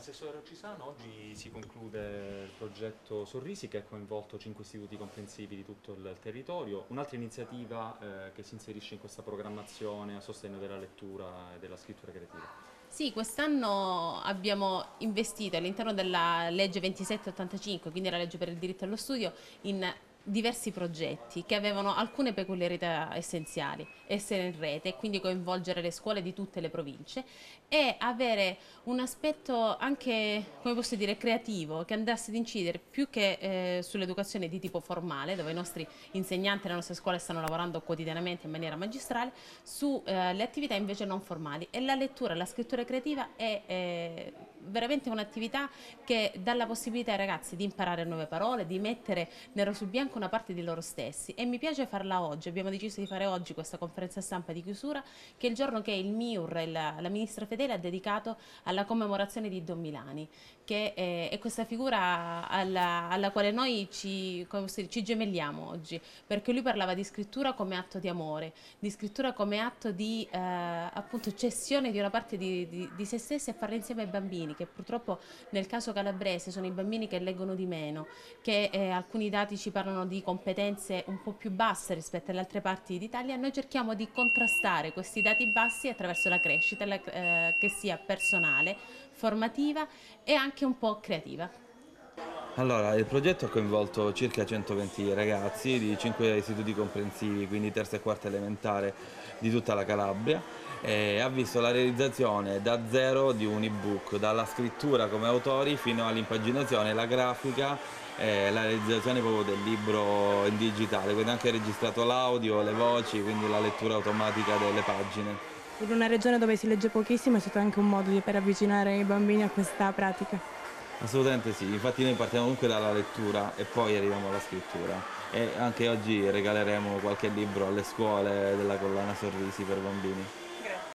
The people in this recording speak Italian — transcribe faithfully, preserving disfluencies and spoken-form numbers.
Assessore Cisano, oggi si conclude il progetto Sorrisi che ha coinvolto cinque istituti comprensivi di tutto il territorio. Un'altra iniziativa eh, che si inserisce in questa programmazione a sostegno della lettura e della scrittura creativa. Sì, quest'anno abbiamo investito all'interno della legge ventisette ottantacinque, quindi la legge per il diritto allo studio, in diversi progetti che avevano alcune peculiarità essenziali: essere in rete, quindi coinvolgere le scuole di tutte le province e avere un aspetto anche, come posso dire, creativo, che andasse ad incidere più che eh, sull'educazione di tipo formale, dove i nostri insegnanti e le nostre scuole stanno lavorando quotidianamente in maniera magistrale, sulle eh, attività invece non formali. E la lettura, la scrittura creativa è eh, veramente un'attività che dà la possibilità ai ragazzi di imparare nuove parole, di mettere nero su bianco una parte di loro stessi, e mi piace farla oggi. Abbiamo deciso di fare oggi questa conferenza stampa di chiusura, che è il giorno che il MIUR e la, la ministra Fedele ha dedicato alla commemorazione di Don Milani, che è, è questa figura alla, alla quale noi ci, come posso dire, ci gemelliamo oggi, perché lui parlava di scrittura come atto di amore, di scrittura come atto di eh, appunto cessione di una parte di, di, di se stessi, e farla insieme ai bambini, che purtroppo nel caso calabrese sono i bambini che leggono di meno, che eh, alcuni dati ci parlano di competenze un po' più basse rispetto alle altre parti d'Italia. Noi cerchiamo di contrastare questi dati bassi attraverso la crescita, la, eh, che sia personale, formativa e anche un po' creativa. Allora, il progetto ha coinvolto circa centoventi ragazzi di cinque istituti comprensivi, quindi terza e quarta elementare di tutta la Calabria, e ha visto la realizzazione da zero di un ebook, dalla scrittura come autori fino all'impaginazione, la grafica e la realizzazione proprio del libro in digitale, quindi anche registrato l'audio, le voci, quindi la lettura automatica delle pagine. In una regione dove si legge pochissimo è stato anche un modo di- per avvicinare i bambini a questa pratica. Assolutamente sì, infatti noi partiamo comunque dalla lettura e poi arriviamo alla scrittura, e anche oggi regaleremo qualche libro alle scuole della collana Sorrisi per bambini.